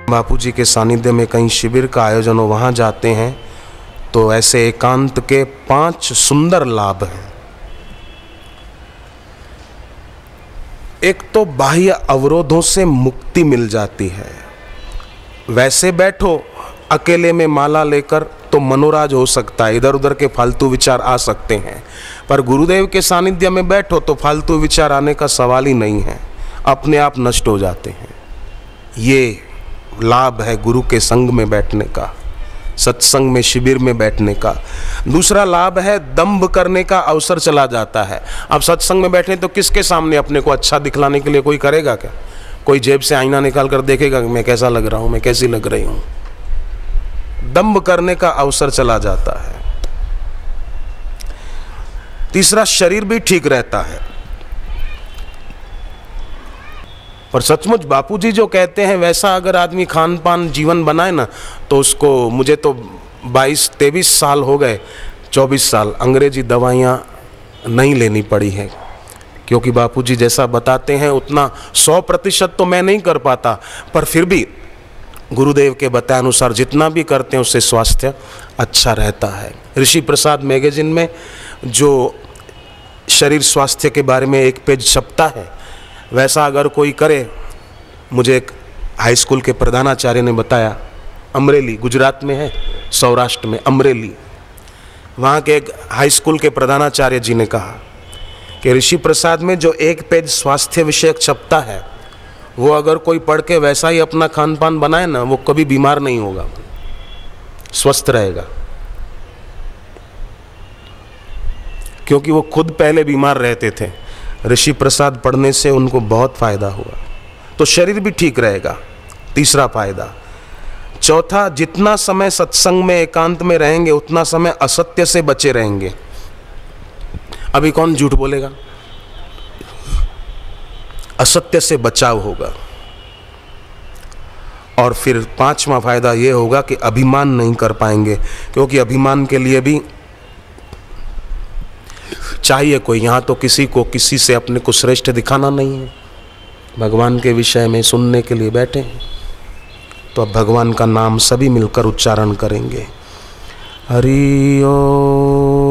बापूजी के सानिध्य में कहीं शिविर का आयोजन हो, वहाँ जाते हैं तो ऐसे एकांत के 5 सुंदर लाभ हैं। एक तो बाह्य अवरोधों से मुक्ति मिल जाती है। वैसे बैठो अकेले में माला लेकर तो मनोराज हो सकता है, इधर उधर के फालतू विचार आ सकते हैं, पर गुरुदेव के सानिध्य में बैठो तो फालतू विचार आने का सवाल ही नहीं है, अपने आप नष्ट हो जाते हैं। ये लाभ है गुरु के संग में बैठने का, सत्संग में, शिविर में बैठने का। दूसरा लाभ है दंभ करने का अवसर चला जाता है। अब सत्संग में बैठे तो किसके सामने अपने को अच्छा दिखलाने के लिए कोई करेगा क्या? कोई जेब से आईना निकाल कर देखेगा कि मैं कैसा लग रहा हूँ, मैं कैसी लग रही हूँ? दंभ करने का अवसर चला जाता है। तीसरा, शरीर भी ठीक रहता है। और सचमुच बापूजी जो कहते हैं वैसा अगर आदमी खान पान जीवन बनाए ना तो उसको, मुझे तो 22-23 साल हो गए, 24 साल अंग्रेजी दवाइयाँ नहीं लेनी पड़ी है, क्योंकि बापूजी जैसा बताते हैं उतना 100% तो मैं नहीं कर पाता, पर फिर भी गुरुदेव के बताए अनुसार जितना भी करते हैं उससे स्वास्थ्य अच्छा रहता है। ऋषि प्रसाद मैगजीन में जो शरीर स्वास्थ्य के बारे में एक पेज छपता है, वैसा अगर कोई करे, मुझे एक हाई स्कूल के प्रधानाचार्य ने बताया, अमरेली गुजरात में है, सौराष्ट्र में अमरेली, वहाँ के एक हाई स्कूल के प्रधानाचार्य जी ने कहा कि ऋषि प्रसाद में जो एक पेज स्वास्थ्य विषयक छपता है वो अगर कोई पढ़ के वैसा ही अपना खान पान बनाए ना, वो कभी बीमार नहीं होगा, स्वस्थ रहेगा, क्योंकि वो खुद पहले बीमार रहते थे। ऋषि प्रसाद पढ़ने से उनको बहुत फायदा हुआ, तो शरीर भी ठीक रहेगा, तीसरा फायदा। चौथा, जितना समय सत्संग में एकांत में रहेंगे उतना समय असत्य से बचे रहेंगे। अभी कौन झूठ बोलेगा? असत्य से बचाव होगा। और फिर पांचवा फायदा ये होगा कि अभिमान नहीं कर पाएंगे, क्योंकि अभिमान के लिए भी चाहिए कोई। यहाँ तो किसी को किसी से अपने को श्रेष्ठ दिखाना नहीं है, भगवान के विषय में सुनने के लिए बैठे हैं, तो अब भगवान का नाम सभी मिलकर उच्चारण करेंगे। हरि ओम।